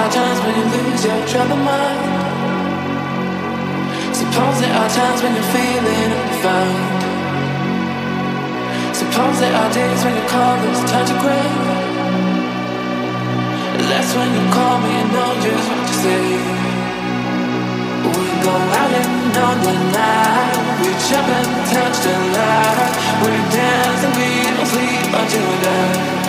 are times when you lose your troubled mind. Suppose there are times when you're feeling undefined. Suppose there are days when your colors touch the ground. That's when you call me and know just what to say. We go out and on the night. We jump and touch the light. We dance and we don't sleep until we die.